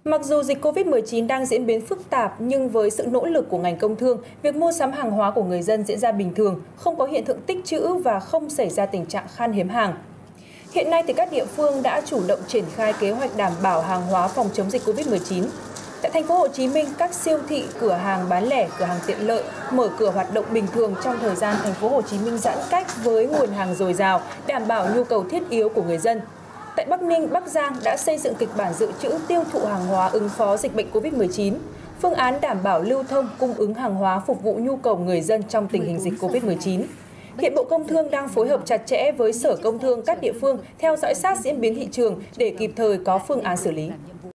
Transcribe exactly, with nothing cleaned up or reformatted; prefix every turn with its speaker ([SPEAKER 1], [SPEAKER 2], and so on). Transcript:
[SPEAKER 1] Mặc dù dịch Covid mười chín đang diễn biến phức tạp, nhưng với sự nỗ lực của ngành công thương, việc mua sắm hàng hóa của người dân diễn ra bình thường, không có hiện tượng tích trữ và không xảy ra tình trạng khan hiếm hàng. Hiện nay thì các địa phương đã chủ động triển khai kế hoạch đảm bảo hàng hóa phòng chống dịch Covid mười chín. Tại thành phố Hồ Chí Minh, các siêu thị, cửa hàng bán lẻ, cửa hàng tiện lợi mở cửa hoạt động bình thường trong thời gian thành phố Hồ Chí Minh giãn cách với nguồn hàng dồi dào, đảm bảo nhu cầu thiết yếu của người dân. Tại Bắc Ninh, Bắc Giang đã xây dựng kịch bản dự trữ tiêu thụ hàng hóa ứng phó dịch bệnh Covid mười chín, phương án đảm bảo lưu thông cung ứng hàng hóa phục vụ nhu cầu người dân trong tình hình dịch Covid mười chín. Hiện Bộ Công Thương đang phối hợp chặt chẽ với Sở Công Thương các địa phương theo dõi sát diễn biến thị trường để kịp thời có phương án xử lý.